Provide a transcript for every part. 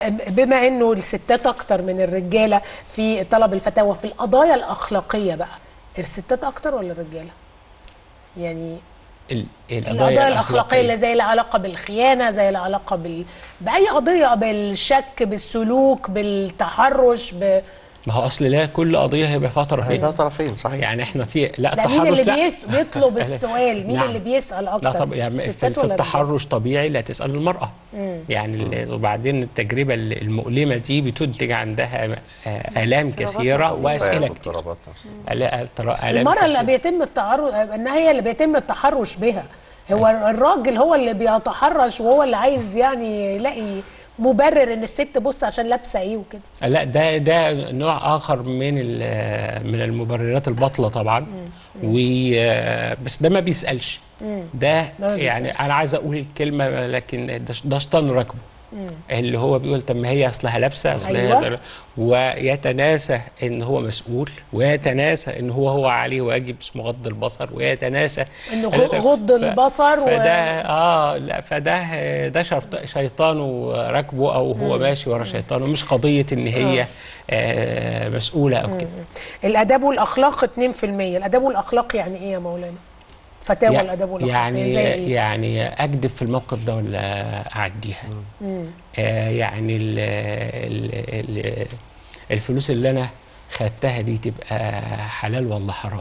بما انه الستات اكتر من الرجاله في طلب الفتاوى في القضايا الاخلاقيه بقى، الستات اكتر ولا الرجاله؟ يعني القضايا الاخلاقيه اللي زي العلاقه بالخيانه، زي العلاقه باي قضيه، بالشك، بالسلوك، بالتحرش، ما هو اصل لا كل قضيه هيبقى فيها طرفين. هيبقى طرفين صحيح. يعني احنا في لا ده التحرش، مين اللي بيطلب السؤال؟ مين نعم. اللي بيسال اكتر؟ لا طب يعني في التحرش طبيعي لا تسال المراه. يعني وبعدين التجربه المؤلمه دي بتنتج عندها الام كثيره واسئله كتير. المراه اللي بيتم التعرض انها هي اللي بيتم التحرش بها، هو الراجل هو اللي بيتحرش وهو اللي عايز يعني يلاقي مبرر ان الست بص عشان لابسه ايه وكده. لا ده نوع اخر من المبررات الباطله طبعا. بس ده ما بيسالش. ده يعني انا عايز اقول الكلمه لكن ده شيطان راكبه. اللي هو بيقول طب ما هي اصلها لابسه، اصلها أيوة. ويتناسى ان هو مسؤول، ويتناسى ان هو عليه واجب اسمه غض البصر، ويتناسى انه غض البصر. فده لا فده شيطانه راكبه، او هو ماشي ورا شيطانه، مش قضيه ان هي مسؤوله او كده. الاداب والاخلاق 2%. الاداب والاخلاق يعني ايه يا مولانا؟ فتاوى الاداب والاخلاق يعني زي إيه؟ يعني اكذب في الموقف ده ولا اعديها؟ يعني الفلوس اللي انا خدتها دي تبقى حلال ولا حرام؟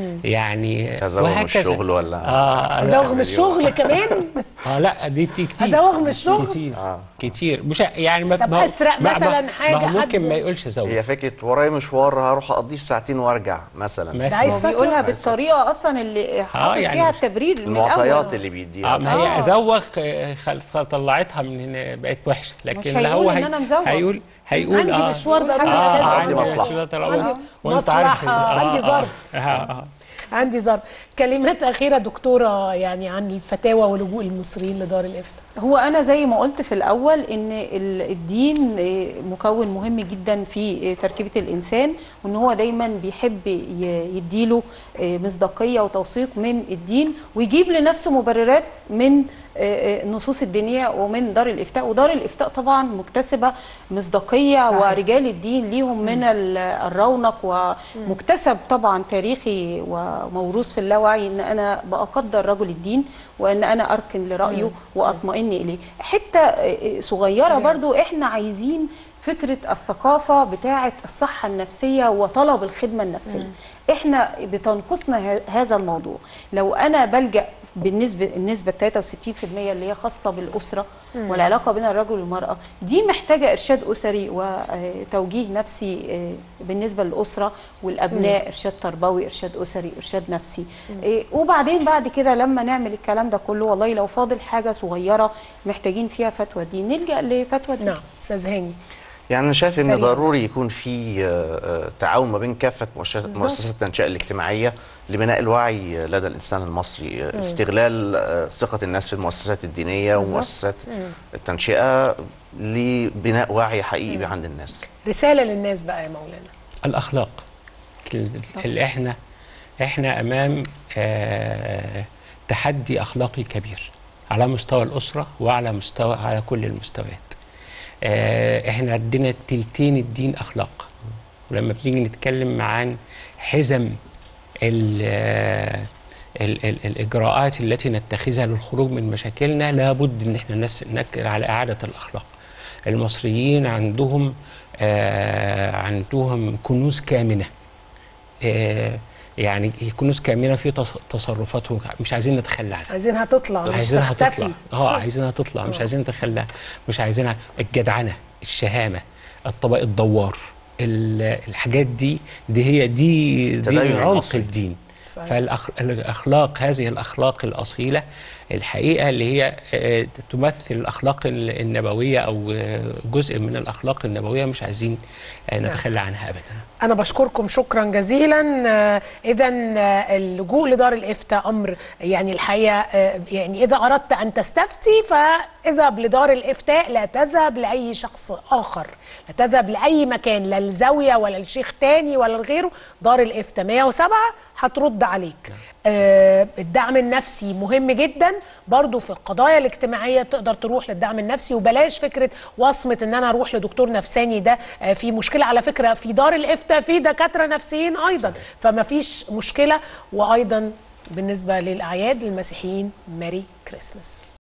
يعني تزوغ من الشغل ولا تزوغ من الشغل كمان؟ لا دي كتير. تزوغ من الشغل كتير مش يعني طب اسرق مثلا حاجه ما ممكن ما يقولش زوغ. هي فكره ورايا مشوار هروح اقضيه في ساعتين وارجع مثلا. ده عايز بيقولها بالطريقه اصلا اللي حاطط يعني فيها التبرير المعطيات اللي بيديها. ما هي ازوغ طلعتها من هنا بقت وحشه، لكن لا هو هيقول عندي مشوار ضروري، عندي مصلحه، وانت عارف عندي ظرف. عندي ظرف. كلمات أخيرة دكتورة يعني عن الفتاوى ولجوء المصريين لدار الإفتاء. هو أنا زي ما قلت في الأول إن الدين مكون مهم جدا في تركيبة الإنسان، وإن هو دايما بيحب يديله مصداقية وتوثيق من الدين، ويجيب لنفسه مبررات من النصوص الدينية ومن دار الإفتاء. ودار الإفتاء طبعا مكتسبة مصداقية صحيح. ورجال الدين ليهم من الرونق، ومكتسب طبعا تاريخي وموروث في اللاوعي ان انا بقدر رجل الدين، وان انا اركن لرأيه واطمئن اليه. حتة صغيرة صحيح. برضو احنا عايزين فكرة الثقافة بتاعة الصحة النفسية وطلب الخدمة النفسية. احنا بتنقصنا هذا الموضوع. لو انا بلجأ النسبة 63% اللي هي خاصة بالأسرة والعلاقة بين الرجل والمرأة، دي محتاجة إرشاد أسري وتوجيه نفسي بالنسبة للأسرة والأبناء، إرشاد تربوي، إرشاد أسري، إرشاد نفسي. وبعدين بعد كده لما نعمل الكلام ده كله، والله لو فاضل حاجة صغيرة محتاجين فيها فتوى دين نلجأ لفتوى دين. نعم أستاذ هاني. يعني أنا شايف إن ضروري يكون في تعاون ما بين كافة مؤسسات التنشئة الاجتماعية لبناء الوعي لدى الإنسان المصري، استغلال ثقة الناس في المؤسسات الدينية ومؤسسات التنشئة لبناء وعي حقيقي عند الناس. رسالة للناس بقى يا مولانا. الأخلاق. اللي احنا أمام تحدي أخلاقي كبير على مستوى الأسرة وعلى كل المستويات. احنا عندنا تلتين الدين اخلاق، ولما بنيجي نتكلم عن حزم الاجراءات التي نتخذها للخروج من مشاكلنا، لابد ان احنا نركز على اعاده الاخلاق. المصريين عندهم كنوز كامنه، يعني كنوز كامنه في تصرفاتهم مش عايزين نتخلى عنها. عايزينها تطلع مش تختفي. عايزينها تطلع مش عايزين نتخلى، مش عايزينها. الجدعنه، الشهامه، الطبق الدوار، الحاجات دي من عمق الدين. فالأخلاق، هذه الأخلاق الأصيلة الحقيقة اللي هي تمثل الأخلاق النبوية أو جزء من الأخلاق النبوية، مش عايزين نتخلى عنها أبدا. أنا بشكركم شكرا جزيلا. إذا اللجوء لدار الإفتاء أمر يعني الحقيقة، يعني إذا أردت أن تستفتي فاذهب لدار الإفتاء، لا تذهب لأي شخص آخر، لا تذهب لأي مكان، لا الزاوية ولا الشيخ تاني ولا غيره. دار الإفتاء 107 هترد عليك. الدعم النفسي مهم جدا برضو في القضايا الاجتماعية، تقدر تروح للدعم النفسي، وبلاش فكرة وصمة ان انا اروح لدكتور نفساني. ده في مشكلة على فكرة، في دار الإفتاء في دكاترة نفسيين ايضا، فما فيش مشكلة. وايضا بالنسبة للأعياد المسيحيين، ميري كريسمس.